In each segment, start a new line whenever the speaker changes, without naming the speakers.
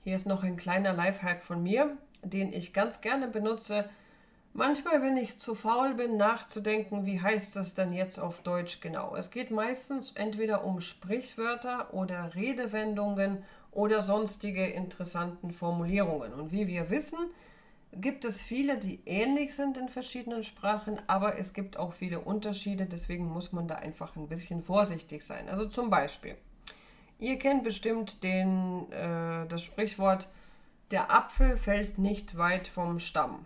Hier ist noch ein kleiner Lifehack von mir, den ich ganz gerne benutze. Manchmal, wenn ich zu faul bin, nachzudenken, wie heißt das denn jetzt auf Deutsch genau. Es geht meistens entweder um Sprichwörter oder Redewendungen oder sonstige interessanten Formulierungen. Und wie wir wissen, gibt es viele, die ähnlich sind in verschiedenen Sprachen, aber es gibt auch viele Unterschiede, deswegen muss man da einfach ein bisschen vorsichtig sein. Also zum Beispiel, ihr kennt bestimmt das Sprichwort, der Apfel fällt nicht weit vom Stamm.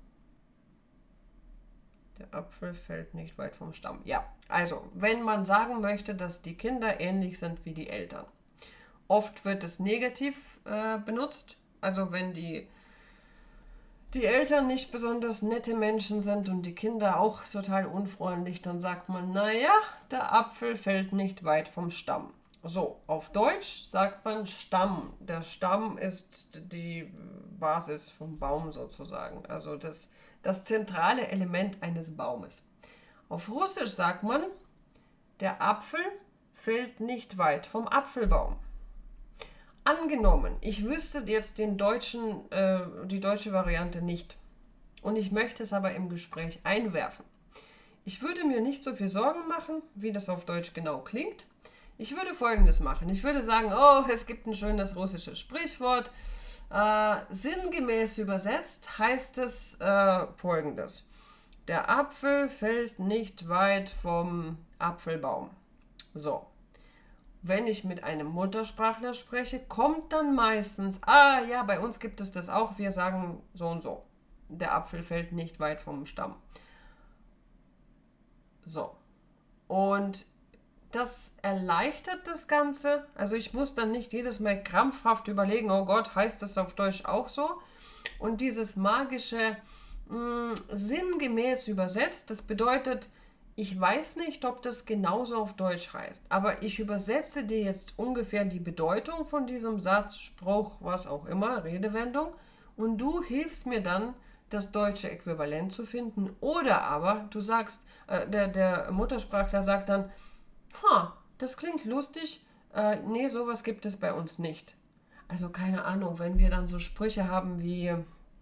Der Apfel fällt nicht weit vom Stamm. Ja, also, wenn man sagen möchte, dass die Kinder ähnlich sind wie die Eltern. Oft wird es negativ benutzt, also wenn die Eltern nicht besonders nette Menschen sind und die Kinder auch total unfreundlich, dann sagt man, naja, der Apfel fällt nicht weit vom Stamm. So, auf Deutsch sagt man Stamm. Der Stamm ist die Basis vom Baum sozusagen, also das zentrale Element eines Baumes. Auf Russisch sagt man, der Apfel fällt nicht weit vom Apfelbaum. Angenommen, ich wüsste jetzt die deutsche Variante nicht und ich möchte es aber im Gespräch einwerfen. Ich würde mir nicht so viel Sorgen machen, wie das auf Deutsch genau klingt. Ich würde Folgendes machen. Ich würde sagen, oh, es gibt ein schönes russisches Sprichwort. Sinngemäß übersetzt heißt es Folgendes. Der Apfel fällt nicht weit vom Apfelbaum. So. Wenn ich mit einem Muttersprachler spreche, kommt dann meistens, ja, bei uns gibt es das auch, wir sagen so und so. Der Apfel fällt nicht weit vom Stamm. So. Und das erleichtert das Ganze. Also ich muss dann nicht jedes Mal krampfhaft überlegen, oh Gott, heißt das auf Deutsch auch so? Und dieses magische sinngemäß übersetzt, das bedeutet, ich weiß nicht, ob das genauso auf Deutsch heißt, aber ich übersetze dir jetzt ungefähr die Bedeutung von diesem Satz, Spruch, was auch immer, Redewendung, und du hilfst mir dann, das deutsche Äquivalent zu finden. Oder aber du sagst, der Muttersprachler sagt dann, das klingt lustig, nee, sowas gibt es bei uns nicht. Also keine Ahnung, wenn wir dann so Sprüche haben wie,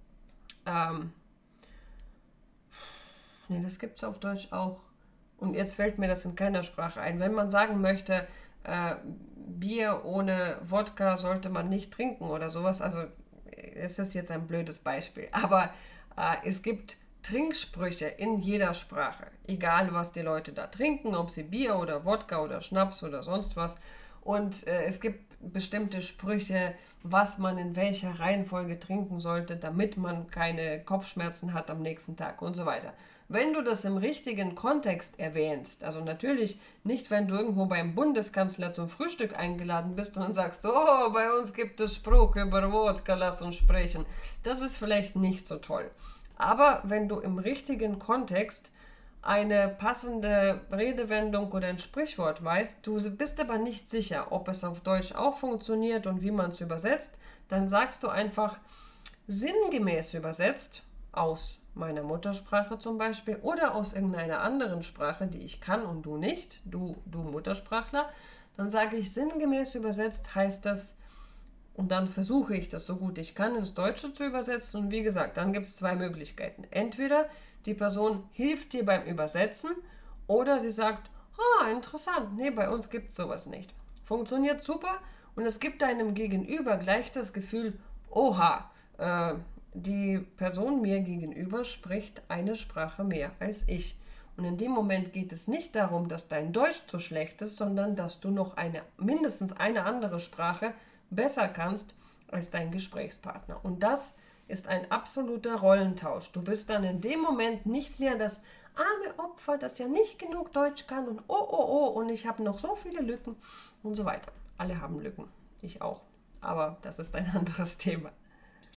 nee, das gibt es auf Deutsch auch. Und jetzt fällt mir das in keiner Sprache ein. Wenn man sagen möchte, Bier ohne Wodka sollte man nicht trinken oder sowas, also es ist jetzt ein blödes Beispiel, aber es gibt Trinksprüche in jeder Sprache, egal was die Leute da trinken, ob sie Bier oder Wodka oder Schnaps oder sonst was. Und es gibt bestimmte Sprüche, was man in welcher Reihenfolge trinken sollte, damit man keine Kopfschmerzen hat am nächsten Tag und so weiter. Wenn du das im richtigen Kontext erwähnst, also natürlich nicht, wenn du irgendwo beim Bundeskanzler zum Frühstück eingeladen bist und dann sagst, oh, bei uns gibt es Spruch über Wodka, lass uns sprechen. Das ist vielleicht nicht so toll. Aber wenn du im richtigen Kontext eine passende Redewendung oder ein Sprichwort weißt, du bist aber nicht sicher, ob es auf Deutsch auch funktioniert und wie man es übersetzt, dann sagst du einfach sinngemäß übersetzt aus meiner Muttersprache zum Beispiel oder aus irgendeiner anderen Sprache, die ich kann und du nicht, du Muttersprachler, dann sage ich sinngemäß übersetzt heißt das, und dann versuche ich das so gut ich kann ins Deutsche zu übersetzen und wie gesagt, dann gibt es zwei Möglichkeiten. Entweder die Person hilft dir beim Übersetzen oder sie sagt, interessant, nee, bei uns gibt es sowas nicht. Funktioniert super und es gibt deinem Gegenüber gleich das Gefühl, oha, die Person mir gegenüber spricht eine Sprache mehr als ich. Und in dem Moment geht es nicht darum, dass dein Deutsch zu schlecht ist, sondern dass du noch mindestens eine andere Sprache besser kannst als dein Gesprächspartner. Und das ist ein absoluter Rollentausch. Du bist dann in dem Moment nicht mehr das arme Opfer, das ja nicht genug Deutsch kann und und ich habe noch so viele Lücken und so weiter. Alle haben Lücken, ich auch. Aber das ist ein anderes Thema.